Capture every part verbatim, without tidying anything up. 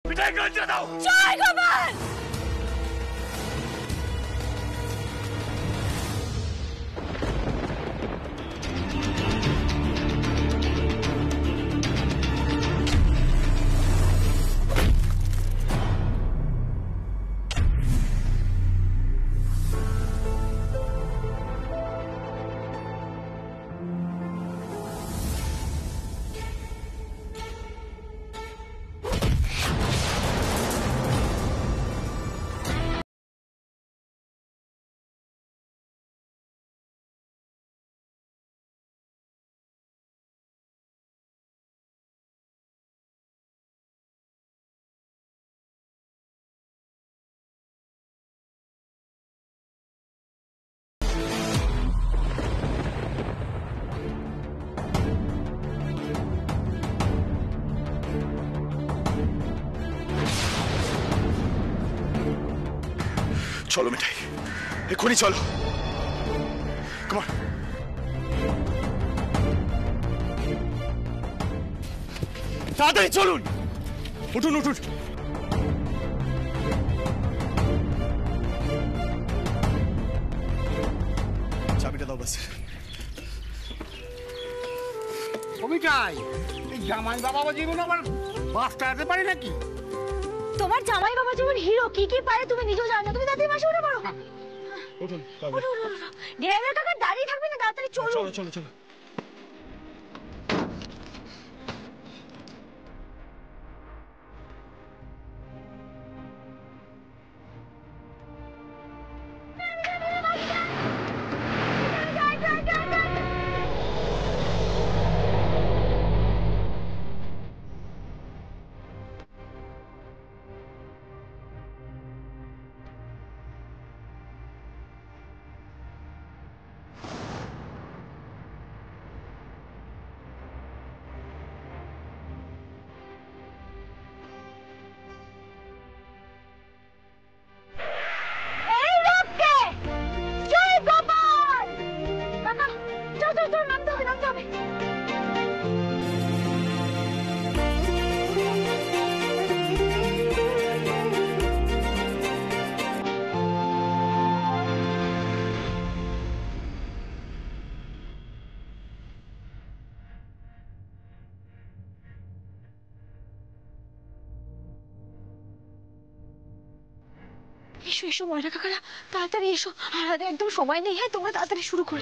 মিঠাই কাটতে দাও। জয় গোপাল। চলো মিঠাই, এক্ষুনি চলো। Come on. তাড়াতাড়ি চলুন, উঠুন উঠুন। চাবিটা দাও বাস। মিঠাই, এই জামাই বাবা জীবন আমার বাসটা যেতে পারি নাকি? তোমার জামাই বাবা যেমন হিরো, কি কি পারে তুমি নিজেও জানো না। তুমি তাড়াতাড়ি মাসে উঠে পড়ো। উঠুন ড্রাইভার কাকা দাঁড়িয়ে থাকবে না, তাড়াতাড়ি চলো। চলো চলো চলো। এসো এসো ময়না কাকারা, তাড়াতাড়ি এসো। আর একদম সময় নেই। হ্যাঁ, তোমরা তাড়াতাড়ি শুরু করো।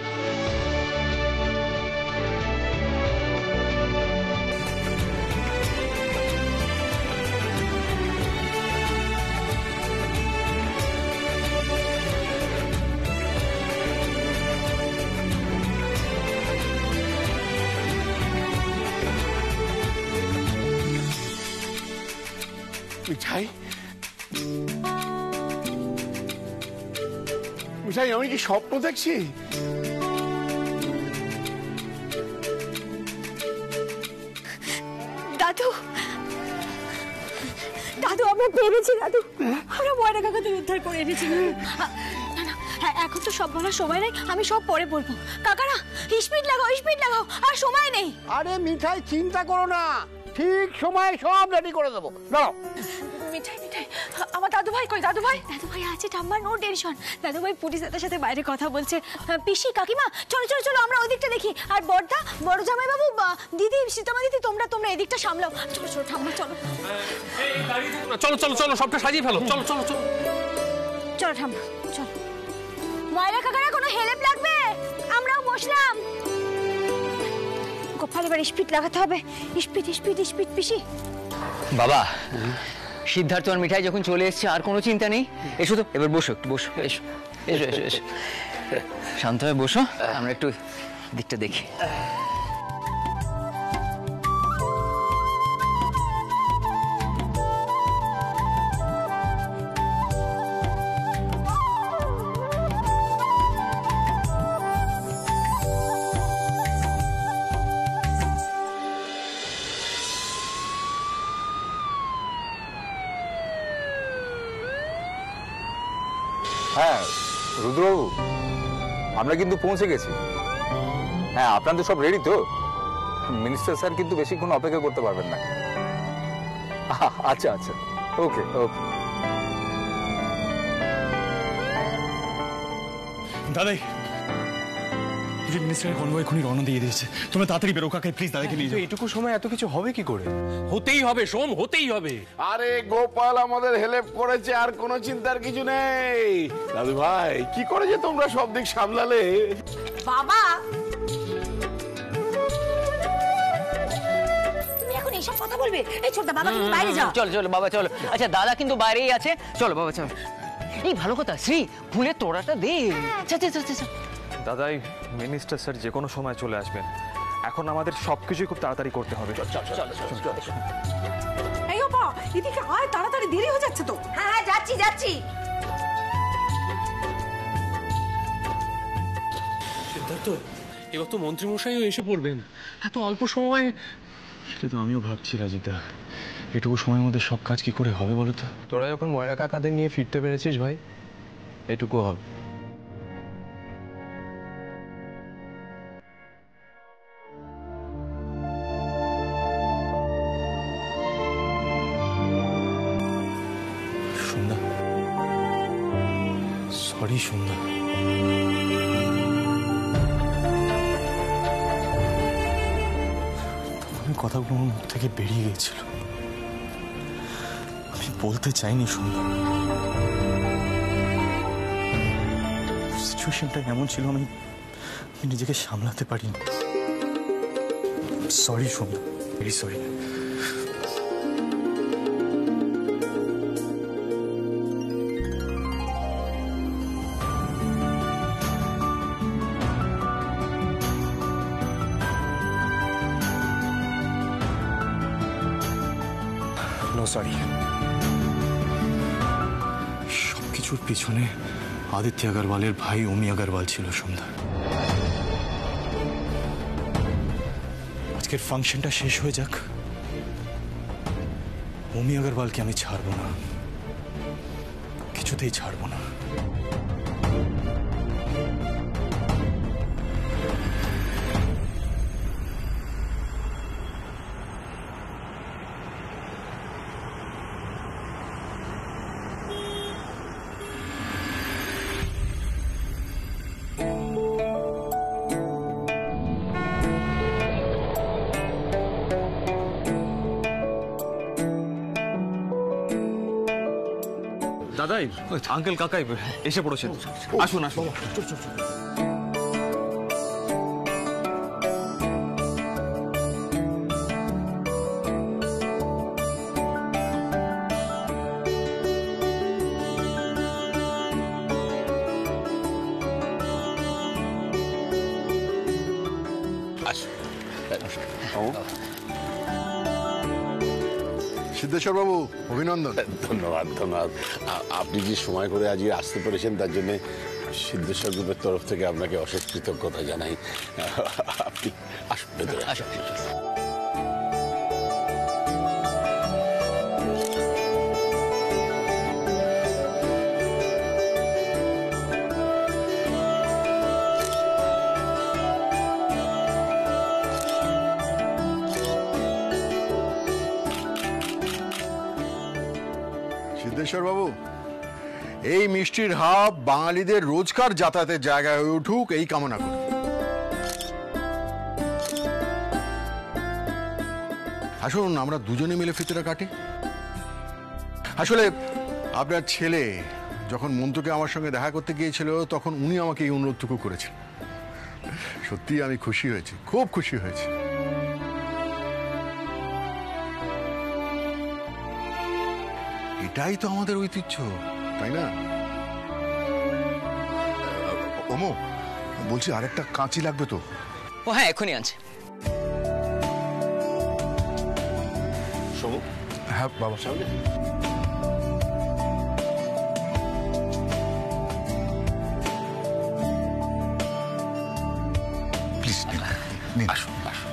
মিঠাই, মিঠাই, আমি কি স্বপ্ন দেখছি? দাদু, দাদু আমরা পেরেছি। দাদু, আমরা ময়না কাকাদের উদ্ধার করে এনেছি। হ্যাঁ, এখন তো সব বলার সময় নেই, আমি সব পরে বলবো। কাকারা স্পিড লাগাও, স্পিড লাগাও, আর সময় নেই। আরে মিঠাই, চিন্তা করো না, ঠিক সময় সব রেডি করে দেবো। দাঁড়াও। মিঠাই মিঠাই, আমার দাদু ভাই কই? দাদু ভাই, দাদু ভাই আছে ঠাম্মা, নো টেনশন। দাদু ভাই পুলিশের সাথে বাইরে কথা বলছে। পিসি, কাকিমা, চলো চলো চলো, আমরা ওই দিকটা দেখি। আর বড়দা, বড় জামাই বাবু, দিদি, সীতামা দিদি, তোমরা তোমরা এদিকটা সামলাও। চলো চলো ঠাম্মা, চলো চলো চলো চলো, সবটা সাজিয়ে ফেলো। চলো চলো চলো চলো ঠাম্মা, চলো। ময়না কাকারা কোনো হেল্প লাগবে? আমরাও বসলাম। গোপাল, এবার স্পিড লাগাতে হবে। Speed speed speed. পিসি বাবা, সিদ্ধার্থ আর মিঠাই যখন চলে এসছে আর কোনো চিন্তা নেই। এসো তো, এবার বসো, একটু বসো। এসো এসো এসো এসো শান্ত হয়ে বসো, আমরা একটু দিকটা দেখি। হ্যাঁ রুদ্রবাবু, আমরা কিন্তু পৌঁছে গেছি। হ্যাঁ, আপনাদের সব রেডি তো? মিনিস্টার স্যার কিন্তু বেশিক্ষণ অপেক্ষা করতে পারবেন না। আচ্ছা আচ্ছা ওকে ওকে দাদাই পুলিশ মিনিস্টারের কনভয় এখনই রওনা দিয়ে দিয়েছে। তোমরা তাড়াতাড়ি বেরো কাকাই, প্লিজ দাদাকে নিয়ে যাও। এইটুকু সময় এত কিছু হবে কি করে? হতেই হবে সোম, হতেই হবে। আরে গোপাল আমাদের হেল্প করেছে, আর কোনো চিন্তার কিছু নেই। দাদু ভাই কি করে যে তোমরা সব দিক সামলালে। বাবা তুমি এখন এইসব কথা বলবে? এই ছোটদা বাবা তুমি বাইরে যাও। চলো চলো বাবা চলো। আচ্ছা দাদা কিন্তু বাইরেই আছে, চলো বাবা চলো। এই ভালো কথা শ্রী, ফুলের তোড়াটা দে। চল চল চল চল। দাদাই মিনিস্টার স্যার যে কোনো সময় চলে আসবেন, এখন আমাদের সবকিছুই খুব তাড়াতাড়ি করতে হবে। এই আপা এদিকে আয়, তাড়াতাড়ি দেরি হয়ে যাচ্ছে তো। হ্যাঁ হ্যাঁ যাচ্ছি যাচ্ছি। সিদ্ধার্থ, এবার তো মন্ত্রীমশাইও এসে পড়বেন, এত অল্প সময়। সেটা তো আমিও ভাবছি রাজিদা, এটুকু সময়ের মধ্যে সব কাজ কি করে হবে বলো তো? তোরা যখন ময়রা কাকাদের নিয়ে ফিরতে পেরেছিস ভাই, এটুকু হবে। সন্ধ্যা, সরি সন্ধ্যা। তখন কথাগুলো আমার মুখ থেকে বেরিয়ে গেছিল, আমি বলতে চাইনি সন্ধ্যা। সিচুয়েশনটা এমন ছিল, আমি আমি নিজেকে সামলাতে পারিনি। Sorry Sandhya, very sorry. Sorry. সবকিছুর পিছনে আদিত্য আগরওয়ালের ভাই অমি আগরওয়াল ছিল সন্ধ্যা। আজকের ফাংশনটা শেষ হয়ে যাক, অমি আগরওয়ালকে আমি ছাড়বো না, কিছুতেই ছাড়বো না। দাদাই আঙ্কেল কাকাই এসে পড়েছেন, আসুন আসুন। সিদ্ধেশ্বর বাবু অভিনন্দন। ধন্যবাদ ধন্যবাদ। আপনি যে সময় করে আজকে আসতে পেরেছেন তার জন্য সিদ্ধেশ্বর গ্রুপের তরফ থেকে আপনাকে অশেষ কৃতজ্ঞতা জানাই। আপনি আসুন ভেতরে আসুন। সিদ্ধেশ্বর বাবু, এই মিষ্টির হাব বাঙালিদের রোজকার যাতায়াতের জায়গায় হয়ে উঠুক এই কামনা করি। আসুন আমরা দুজনে মিলে ফিতরা কাটি। আসলে আপনার ছেলে যখন মন্তুকে আমার সঙ্গে দেখা করতে গিয়েছিল তখন উনি আমাকে এই অনুরোধটুকু করেছেন। সত্যি আমি খুশি হয়েছি, খুব খুশি হয়েছি। এটাই তো আমাদের ঐতিহ্য, তাই না? ওমো বলছি আরেকটা কাঁচি লাগবে তো? ও হ্যাঁ এক্ষুনি আনছে। সোমু। হ্যাঁ বাবা সামনে। প্লিজ আসুন আসুন।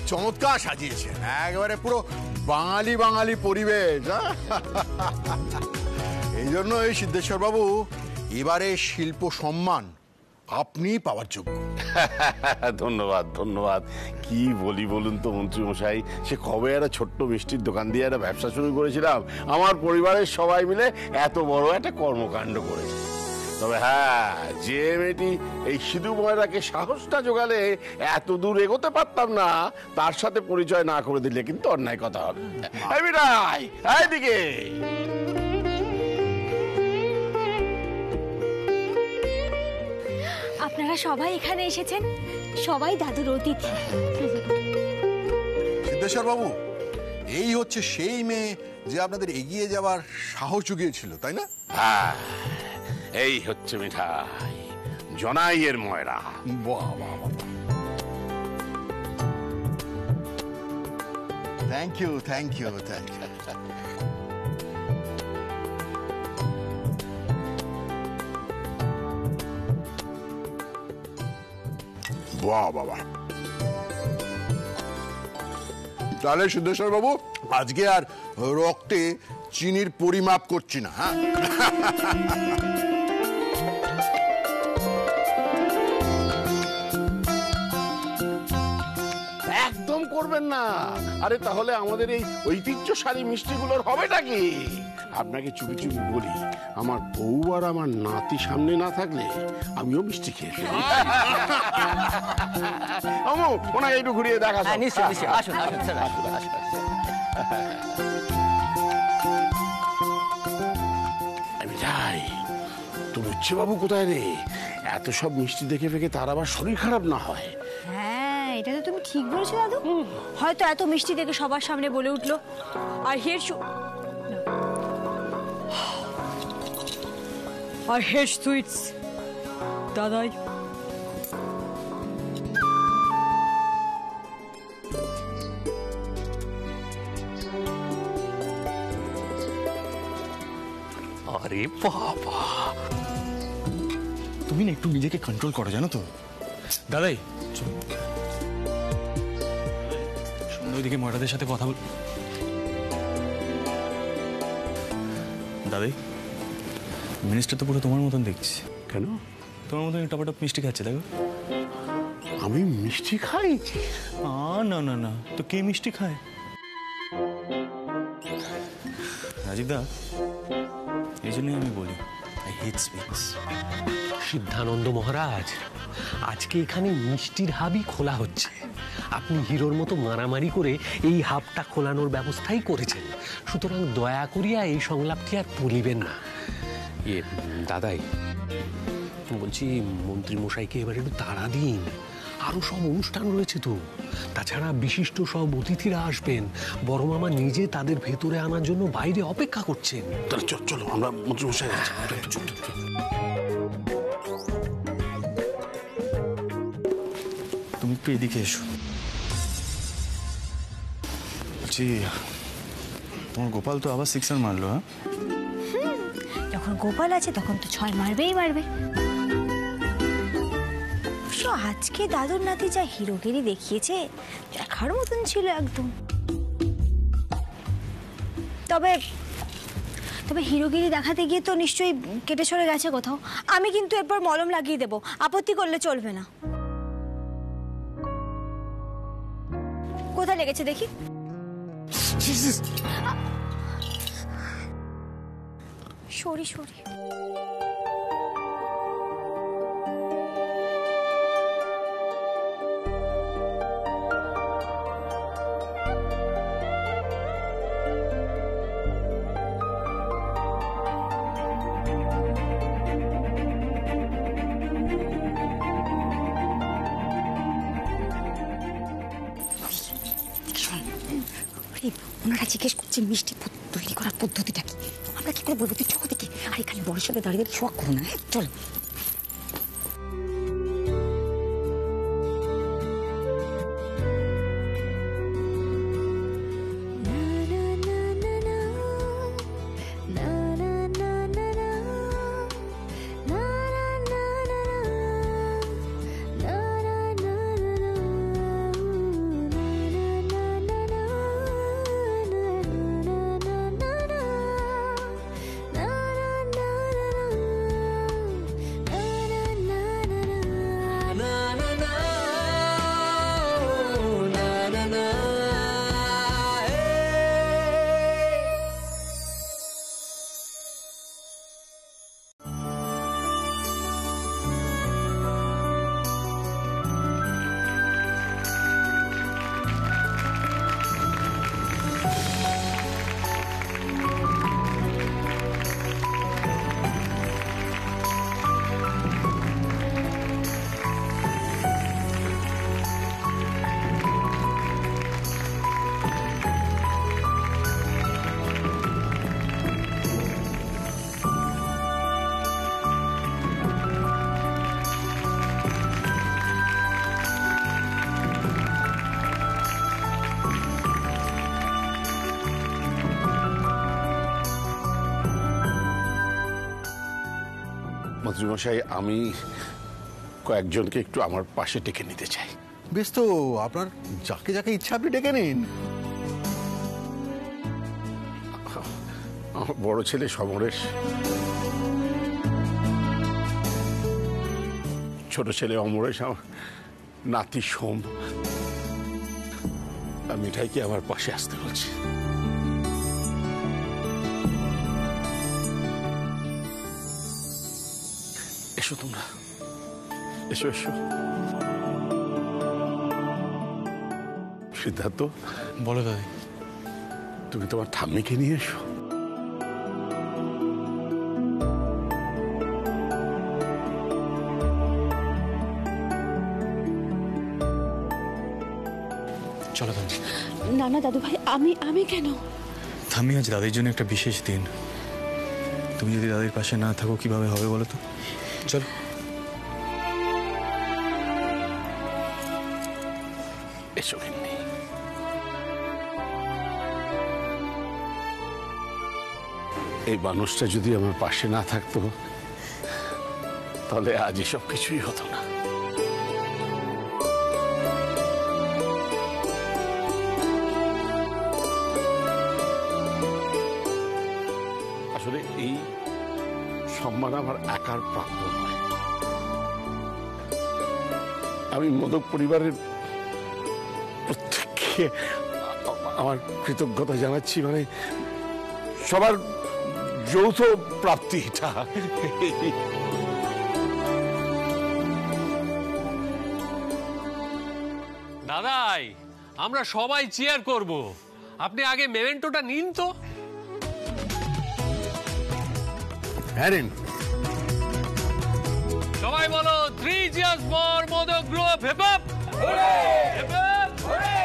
চমৎকার সাজিয়েছেন, একেবারে পুরো বাঙালি বাঙালি পরিবেশ। এই জন্য এই সিদ্ধেশ্বর বাবু এবারে শিল্প সম্মান আপনি পাওয়ার যোগ্য। ধন্যবাদ ধন্যবাদ। কি বলি বলুন তো মন্ত্রী মশাই, সে কবে একটা ছোট্ট মিষ্টির দোকান দিয়ে একটা ব্যবসা শুরু করেছিলাম, আমার পরিবারের সবাই মিলে এত বড় একটা কর্মকাণ্ড করেছে। তবে হ্যাঁ, যে মেয়েটি এই সিধু ময়রাকে সাহসটা জোগালে এত দূর এগোতে পারতাম না, তার সাথে পরিচয় না করে দিলে কিন্তু অন্যায় কথা হবে। এই বিটাই, এইদিকে। আপনারা সবাই এখানে এসেছেন, সবাই দাদুর অতিথি। সিদ্ধেশ্বর বাবু, এই হচ্ছে সেই মেয়ে যে আপনাদের এগিয়ে যাওয়ার সাহস জুগিয়েছিল, তাই না? হ্যাঁ, এই হচ্ছে মিঠাই, জনাইয়ের ময়রা। বাহ বাহ বাহ, thank you thank you thank you. বাহ বাবা, তাহলে সিদ্ধেশ্বর বাবু আজকে আর রক্তে চিনির পরিমাপ করছি না। হ্যাঁ, একদম করবেন না। আরে তাহলে আমাদের এই ঐতিহ্যশালী মিষ্টিগুলোর হবেটা কি? আপনাকে চুপি চুপি বলি, আমার বউ আর আমার নাতি সামনে না থাকলে আমিও মিষ্টি খেয়ে ফেলি। আমু, ওনাকে একটু ঘুরিয়ে দেখা। নিশ্চয় নিশ্চয়, আসুন আসুন স্যার, আসুন আসুন। আমি যাই। তো বুঝছে বাবু কোথায় রে? এত সব মিষ্টি দেখে ফেকে তার আবার শরীর খারাপ না হয়। হ্যাঁ, এটা তো তুমি ঠিক বলেছো দাদু। হয়তো এত মিষ্টি দেখে সবার সামনে বলে উঠলো, আর হিয়ার আর হেয়ার সুইটস দাদাই। আরে বাবা, তুমি না একটু নিজেকে কন্ট্রোল করো, জানো তো? দাদাই চলো, ওইদিকে ময়রাদের সাথে কথা বল। দাদাই, মিনিস্টার তো পুরো তোমার মতন দেখছি। কেন? তোমার মতন টপাটপ মিষ্টি খাচ্ছে, দেখো। আমি মিষ্টি খাই? না না না, তো কে মিষ্টি খায়? রাজীব দা, এই জন্যই আমি বলি আই হেট সুইটস। সিদ্ধানন্দ মহারাজ, আজকে এখানে মিষ্টির হাবই খোলা হচ্ছে। আপনি হিরোর মতো মারামারি করে এই হাবটা খোলানোর ব্যবস্থাই করেছেন, সুতরাং দয়া করিয়া এই সংলাপটি আর তুলিবেন না। ইয়ে দাদাই, বলছি মন্ত্রী মশাইকে এবার একটু তাড়া দিন, আরো সব অনুষ্ঠান রয়েছে তো। তাছাড়া বিশিষ্ট সব অতিথিরা আসবেন, বড় মামা নিজে তাদের ভেতরে আনার জন্য বাইরে অপেক্ষা করছেন। তাহলে চল চলো, আমরা মন্ত্রী মশাই যাচ্ছি। তুমি একটু এদিকে এসো। বলছি, তোমার গোপাল তো আবার সিক্সার মারলো। হ্যাঁ, যখন গোপাল আছে তখন তো ছয় মারবেই মারবে। আজকে দাদুর নাতি যা হিরোগিরি দেখিয়েছে, দেখার মতন ছিল একদম। তবে তবে হিরোগিরি দেখাতে গিয়ে তো নিশ্চয়ই কেটে সরে গেছে কোথাও। আমি কিন্তু এরপর মলম লাগিয়ে দেবো, আপত্তি করলে চলবে না। কোথায় লেগেছে দেখি? Sorry sorry. ওনারা জিজ্ঞেস করছে মিষ্টি তৈরি করার পদ্ধতিটা কি, আমরা কি করে বলবো? তুই চোখ দেখে, আর এখানে বড় সাথে দাঁড়িয়ে শখ করো না। হ্যাঁ চলো। মন্ত্রীমশাই, আমি কয়েকজনকে একটু আমার পাশে ডেকে নিতে চাই। বেশ তো, আপনার যাকে যাকে ইচ্ছা আপনি ডেকে নিন। আমার বড় ছেলে সমরেশ, ছোট ছেলে অমরেশ, আমার নাতি সোম, আর মিঠাইকে আমার পাশে আসতে বলছি। এসো তোমরা, এসো এসো। সিদ্ধার্থ, বলো দাদি। তুমি তোমার ঠাম্মিকে নিয়ে এসো। চলো দাদি। না না দাদু ভাই, আমি আমি কেন? থামি, আজ দাদির জন্য একটা বিশেষ দিন। তুমি যদি দাদির পাশে না থাকো কিভাবে হবে বলো তো? চলো। এসো গিন্নি। এই মানুষটা যদি আমার পাশে না থাকতো তাহলে আজ এসব কিছুই হতো না। আসলে এই সম্মান আমার একার প্রাপ্য নয়। আমি মোদক পরিবারের প্রত্যেককে আমার কৃতজ্ঞতা জানাচ্ছি। মানে সবার যৌথ প্রাপ্তি এটা। দাদাই, আমরা সবাই চেয়ার করব, আপনি আগে মেমেন্টোটা নিন তো। হ্যাঁ, সবাই বলো, three cheers for Modak group. Hip hip hurray! Hip hip hurray!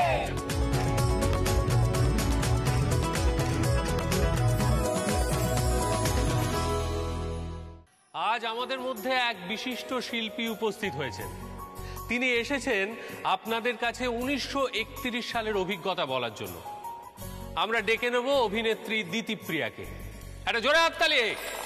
আজ আমাদের মধ্যে এক বিশিষ্ট শিল্পী উপস্থিত হয়েছেন। তিনি এসেছেন আপনাদের কাছে উনিশশো একত্রিশ সালের অভিজ্ঞতা বলার জন্য। আমরা ডেকে নেব অভিনেত্রী দিতিপ্রিয়াকে। একটা জোরে হাততালি।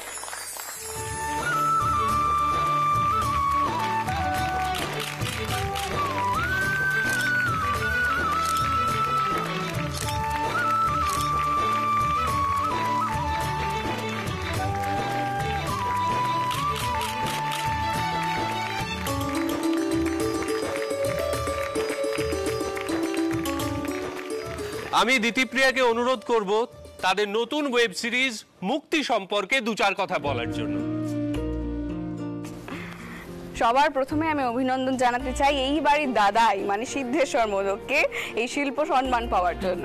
আমি দিতিপ্রিয়াকে অনুরোধ করব তাদের নতুন ওয়েব সিরিজ মুক্তি সম্পর্কে দু চার কথা বলার জন্য। সবার প্রথমে আমি অভিনন্দন জানাতে চাই এই বাড়ির দাদাই মানে সিদ্ধেশ্বর মোদককে এই শিল্প সম্মান পাওয়ার জন্য।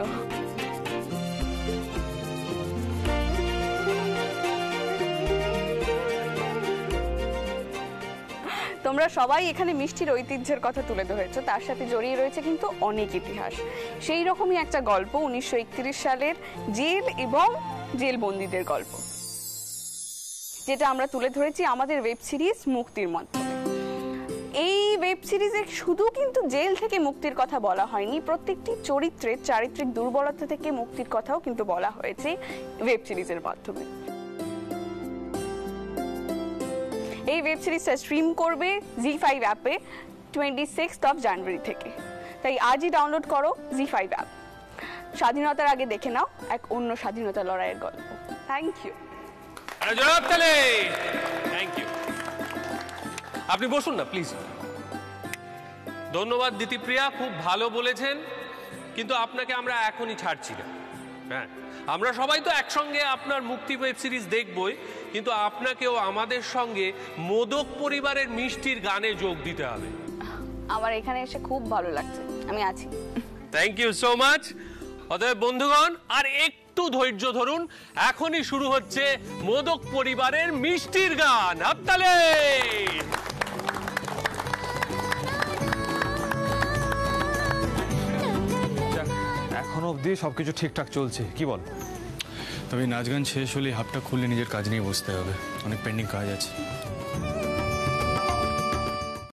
তোমরা সবাই এখানে মিষ্টির ঐতিহ্যের কথা তুলে ধরেছো, তার সাথে জড়িয়ে রয়েছে কিন্তু অনেক ইতিহাস। সেই রকমই একটা গল্প উনিশশো একত্রিশ সালের জেল এবং জেল বন্দীদের গল্প, যেটা আমরা তুলে ধরেছি আমাদের ওয়েব সিরিজ মুক্তির মাধ্যমে। এই ওয়েব সিরিজে শুধু কিন্তু জেল থেকে মুক্তির কথা বলা হয়নি, প্রত্যেকটি চরিত্রের চারিত্রিক দুর্বলতা থেকে মুক্তির কথাও কিন্তু বলা হয়েছে ওয়েব সিরিজের মাধ্যমে। এই ওয়েব সিরিজটা স্ট্রিম করবে জি ফাইভ অ্যাপে টোয়েন্টি সিক্সথ অফ জানুয়ারি থেকে, তাই আজই ডাউনলোড করো জি ফাইভ অ্যাপ। স্বাধীনতার আগে দেখে নাও এক অন্য স্বাধীনতা লড়াইয়ের গল্প। Thank you. Thank you. আপনি বসুন না প্লিজ। ধন্যবাদ দিতিপ্রিয়া, খুব ভালো বলেছেন, কিন্তু আপনাকে আমরা এখনই ছাড়ছি না। হ্যাঁ, আমরা সবাই তো একসঙ্গে আপনার মুক্তি ওয়েব সিরিজ দেখবই, কিন্তু আপনাকেও আমাদের সঙ্গে মোদক পরিবারের মিষ্টির গানে যোগ দিতে হবে। আমার এখানে এসে খুব ভালো লাগছে, আমি আছি। Thank you so much. অতএব বন্ধুগণ, আর একটু ধৈর্য ধরুন, এখনই শুরু হচ্ছে মোদক পরিবারের মিষ্টির গান। হাততালি। এখনো অবধি সবকিছু ঠিকঠাক চলছে, কি বল? তবে নাচ গান শেষ হলে হাফটা খুললে নিজের কাজ নিয়ে বসতে হবে, অনেক পেন্ডিং কাজ আছে।